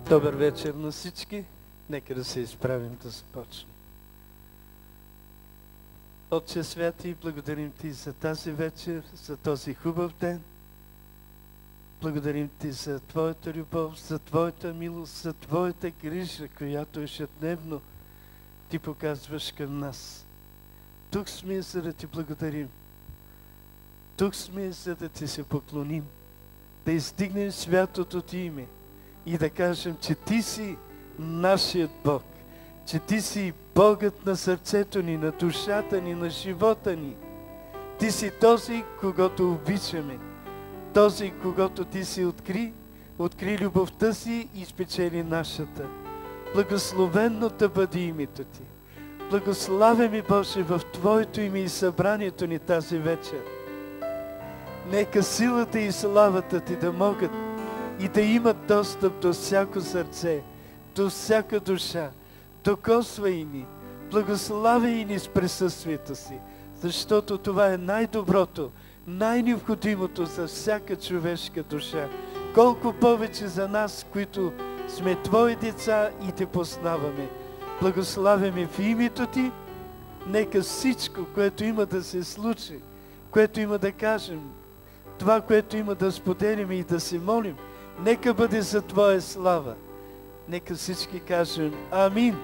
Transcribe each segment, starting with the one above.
Добър вечер на всички. Нека да се изправим да започнем. Отче святи, благодарим Ти за тази вечер, за този хубав ден. Благодарим Ти за Твоята любов, за Твоята милост, за Твоята грижа, която ежедневно Ти показваш към нас. Тук сме, за да Ти благодарим. Тук сме, за да Ти се поклоним, да издигнем святото Ти име и да кажем, че Ти си нашият Бог, че Ти си Богът на сърцето ни, на душата ни, на живота ни. Ти си този, когото обичаме, този, когото Ти си откри любовта си и спечели нашата. Благословенно да бъде името Ти. Благославяме, Боже, в Твоето име и събранието ни тази вечер. Нека силата и славата Ти да могат и да имат достъп до всяко сърце, до всяка душа. Докосвай ни, благославяй ни с присъствието си, защото това е най-доброто, най-необходимото за всяка човешка душа. Колко повече за нас, които сме Твои деца и Те познаваме. Благославяме в името Ти. Нека всичко, което има да се случи, което има да кажем, това, което има да споделим и да се молим, нека бъде за Твоя слава. Нека всички кажем Амин.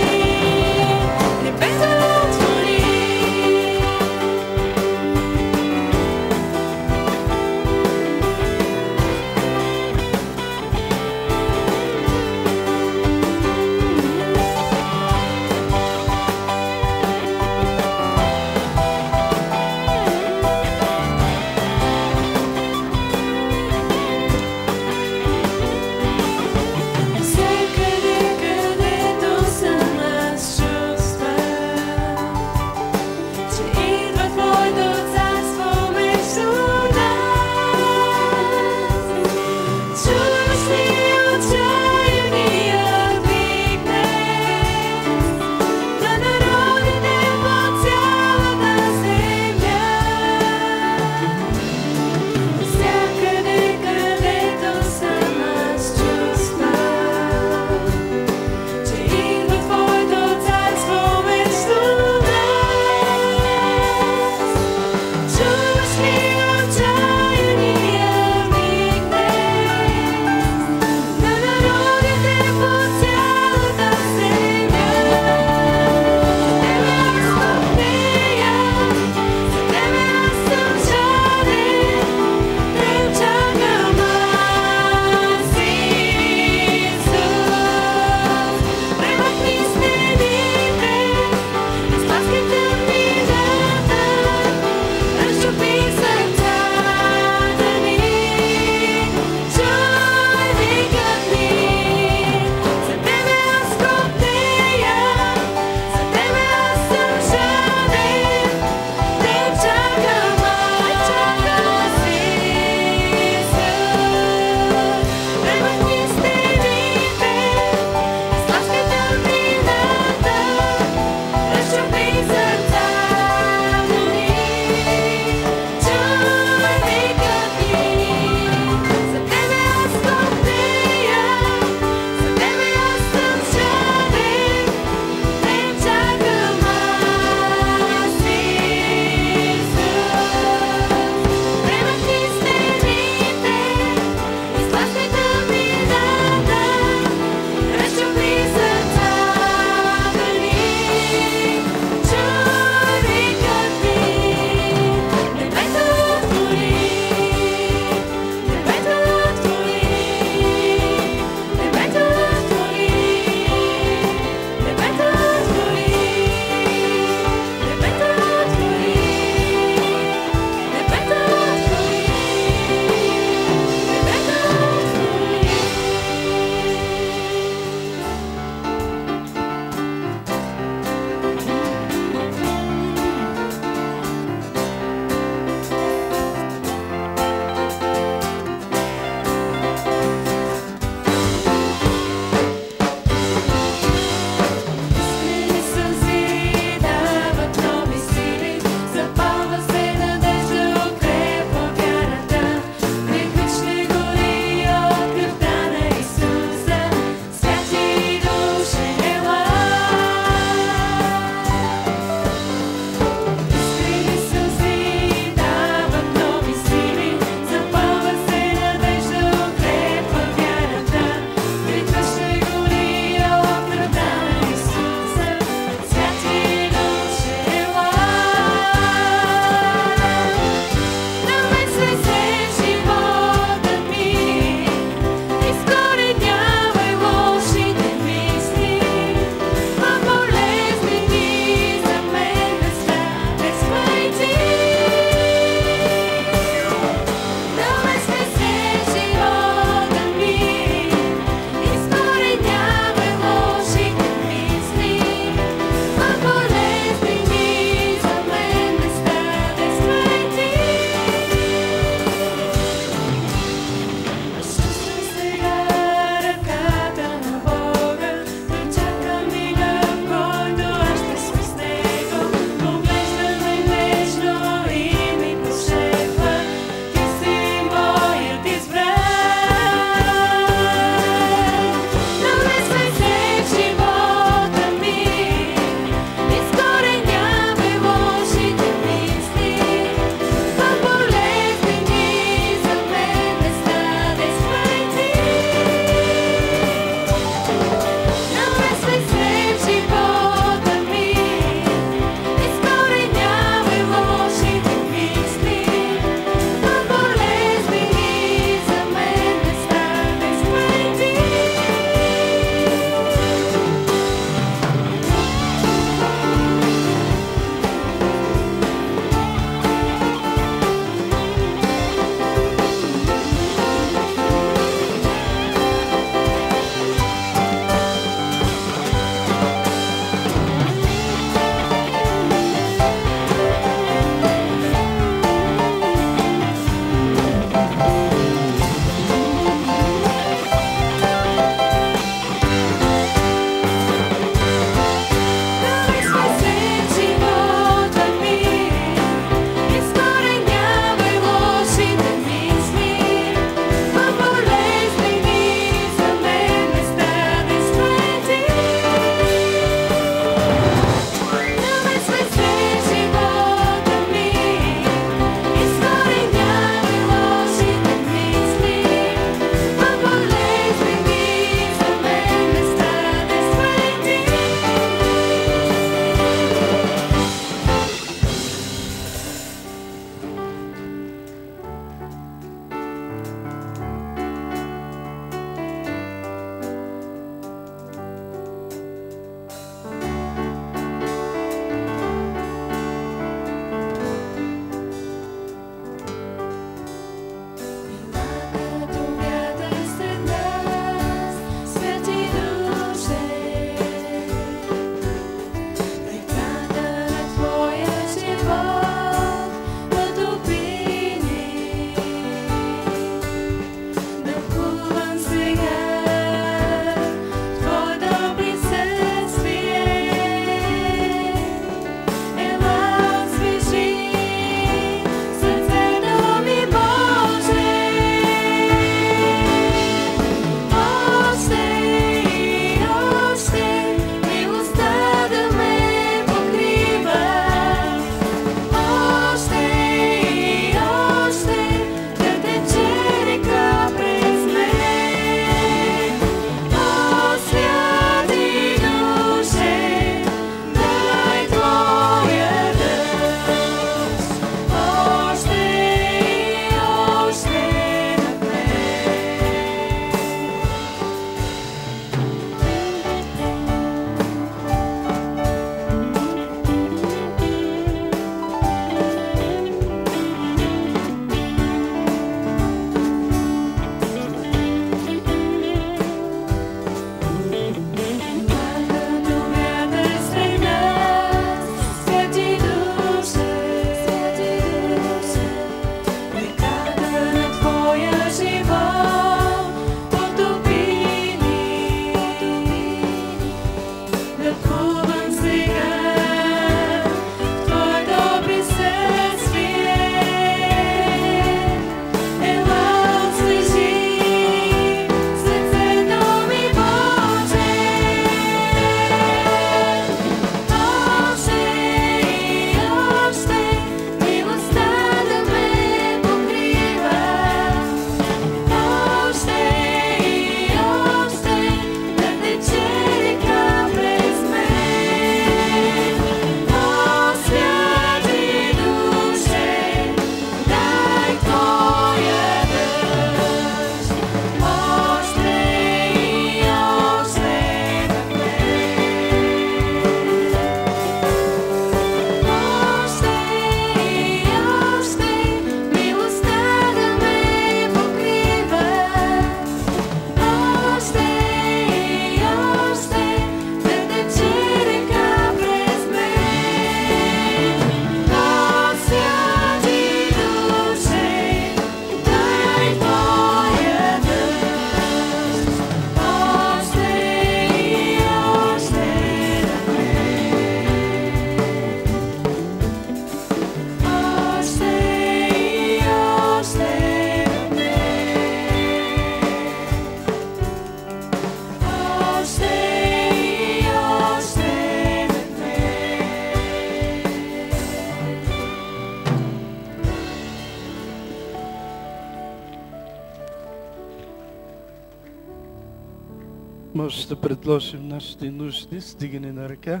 Може да предложим нашите нужди с дигане на ръка.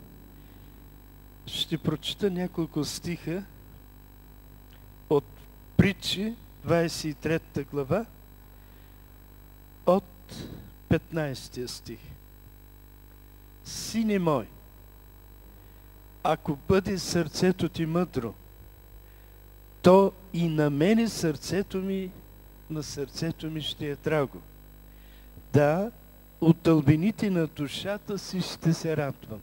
Ще прочита няколко стиха от Притчи, 23 глава, от 15 стих. Сине мой, ако бъде сърцето ти мъдро, то и на мене сърцето ми, на сърцето ми ще е драго. Да, от дълбините на душата си ще се радвам.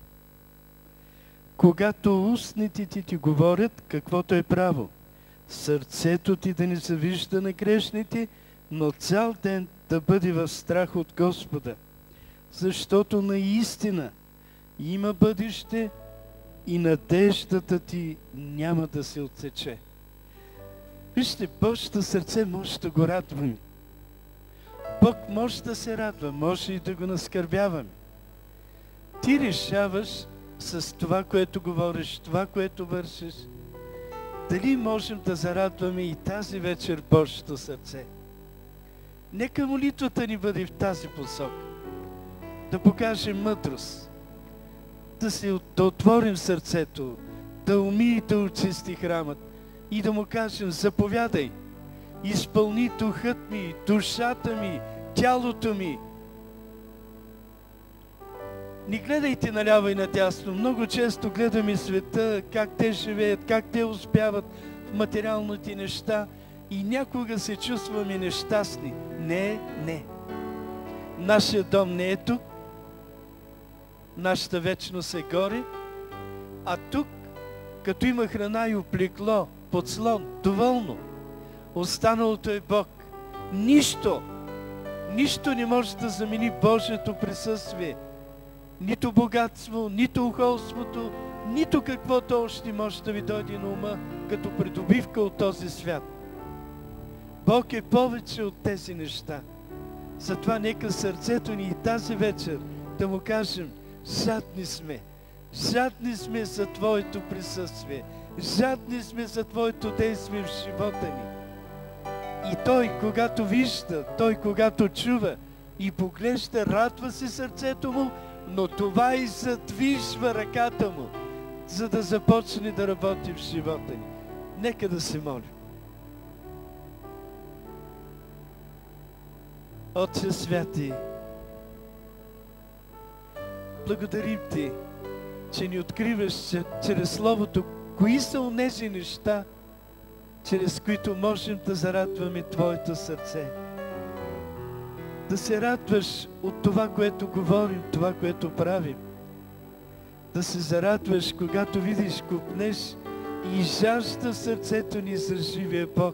Когато устните ти говорят каквото е право, сърцето ти да не завижда на грешните, но цял ден да бъде в страх от Господа, защото наистина има бъдеще и надеждата ти няма да се отсече. Вижте, Божието сърце може да го радваме. Бог може да се радва, може и да го наскърбяваме. Ти решаваш с това, което говориш, това, което вършиш, дали можем да зарадваме и тази вечер Божието сърце. Нека молитвата ни бъде в тази посока. Да покажем мъдрост, да отворим сърцето, да умие да очисти храмът и да му кажем: заповядай, изпълни духът ми, душата ми, тялото ми. Не гледайте наляво и надясно. Много често гледаме света, как те живеят, как те успяват в материалните неща и някога се чувстваме нещастни. Не, не. Нашия дом не е тук. Нашата вечност е горе. А тук, като има храна и облекло, подслон, доволно. Останалото е Бог. Нищо не може да замени Божието присъствие. Нито богатство, нито ухолството, нито каквото още може да ви дойде на ума като придобивка от този свят. Бог е повече от тези неща. Затова нека сърцето ни и тази вечер да му кажем: жадни сме. Жадни сме за Твоето присъствие. Жадни сме за Твоето действие в живота ни. И Той, когато вижда, Той, когато чува и поглежда, радва се сърцето му, но това и задвижва ръката му, за да започне да работи в живота ни. Нека да се молим. Отче святи, благодарим Ти, че ни откриваш чрез Словото кои са онези неща, чрез които можем да зарадваме Твоето сърце. Да се радваш от това, което говорим, това, което правим. Да се зарадваш, когато видиш, купнеш и жажда в сърцето ни за живия Бог.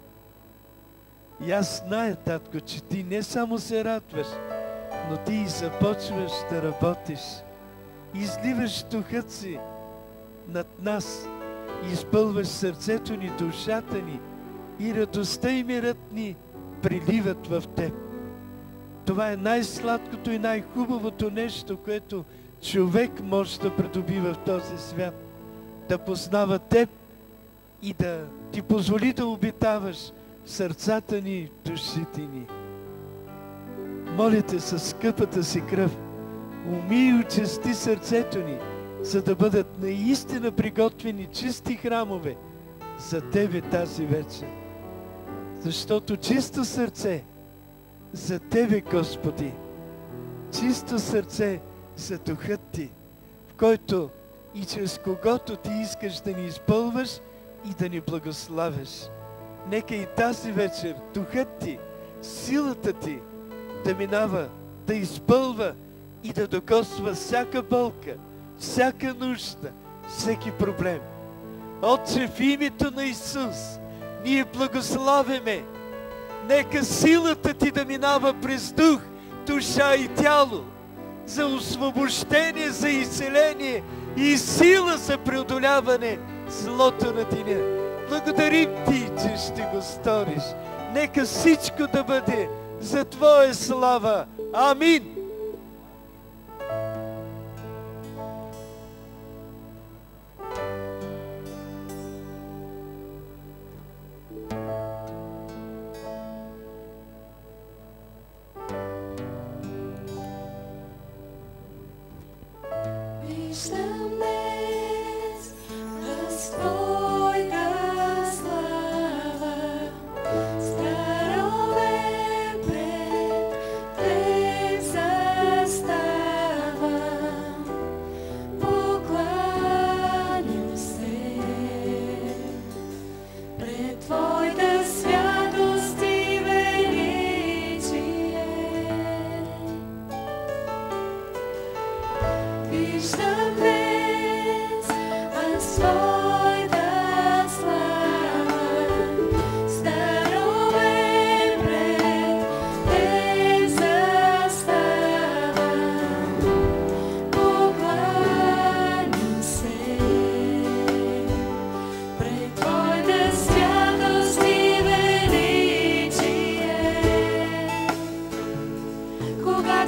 И аз зная, Татко, че Ти не само се радваш, но Ти и започваш да работиш. Изливаш духът си над нас, изпълваш сърцето ни, душата ни и радостта и мирът ни приливат в Теб. Това е най-сладкото и най-хубавото нещо, което човек може да придобива в този свят. Да познава Теб и да Ти позволи да обитаваш сърцата ни, душите ни. Моля Те със скъпата си кръв, умий и очисти сърцето ни, за да бъдат наистина приготвени чисти храмове за Тебе тази вечер. Защото чисто сърце за Тебе, Господи, чисто сърце за Духът Ти, в който и чрез когото Ти искаш да ни изпълваш и да ни благославяш. Нека и тази вечер Духът Ти, силата Ти да минава, да изпълва и да докосва всяка болка, всяка нужда, всеки проблем. Отче, в името на Исус, ние благославяме. Нека силата Ти да минава през дух, душа и тяло, за освобождение, за изцеление и сила за преодоляване злото на деня. Благодарим Ти, че ще го сториш. Нека всичко да бъде за Твоя слава. Амин!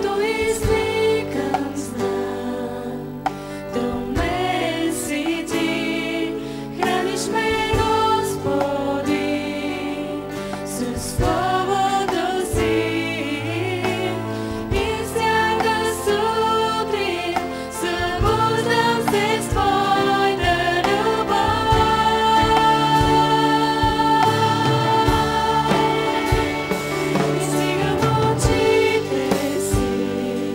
Stihamo čitati si.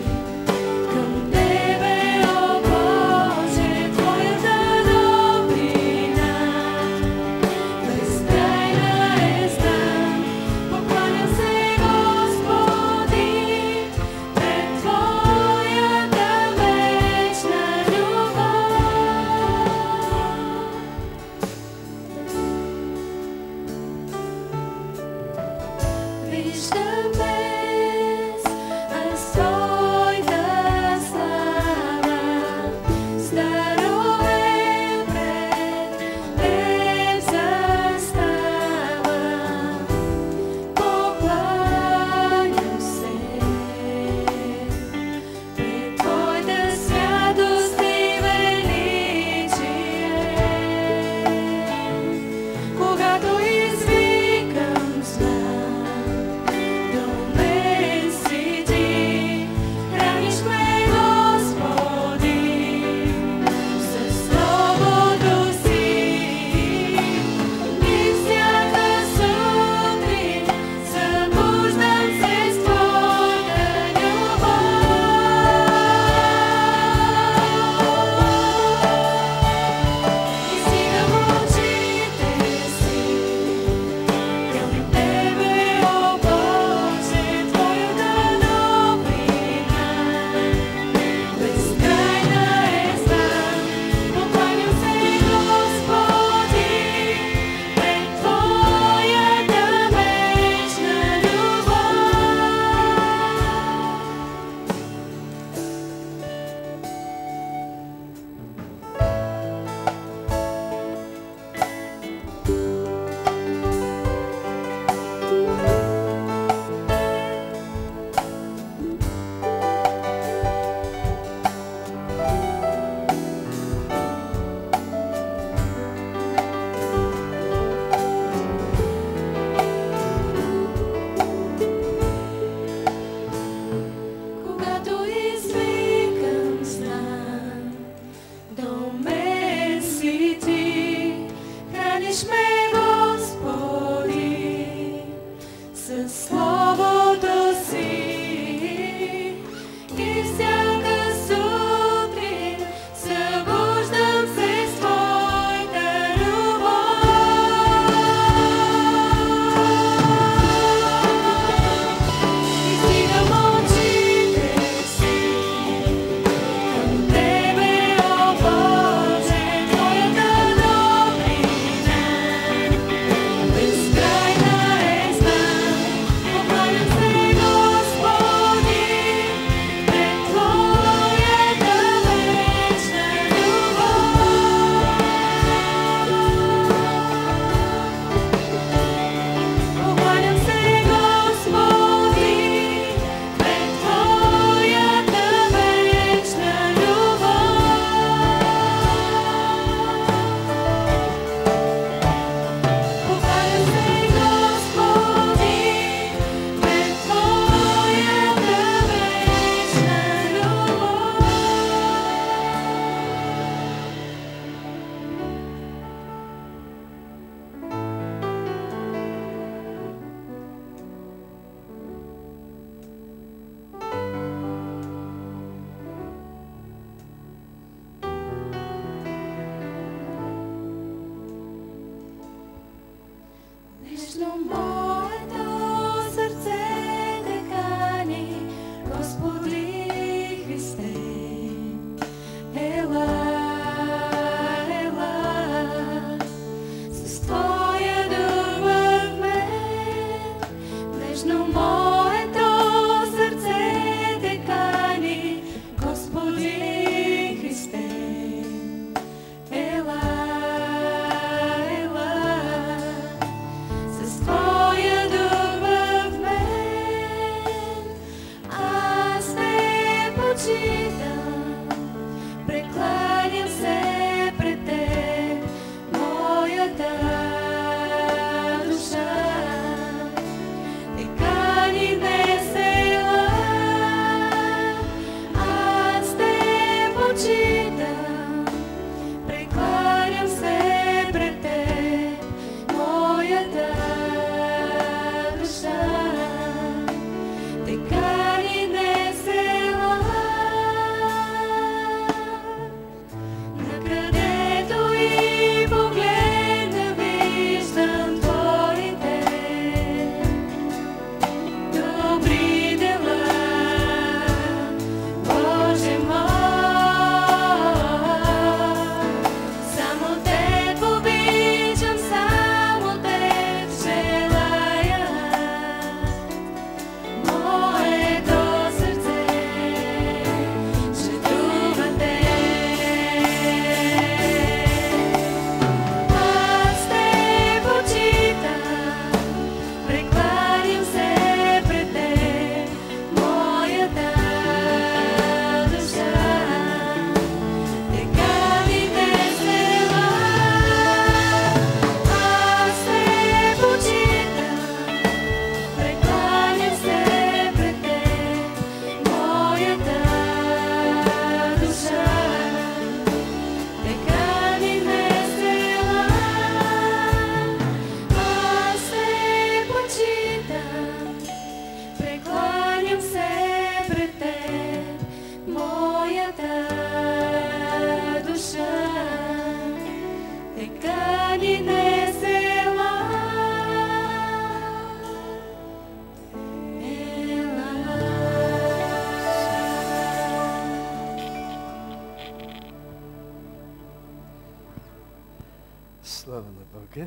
Слава на Бога.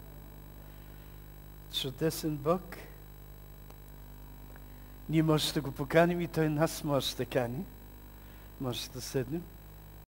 Чудесен Бог. Ние може да го поканим и Той нас може да кани. Може да седнем.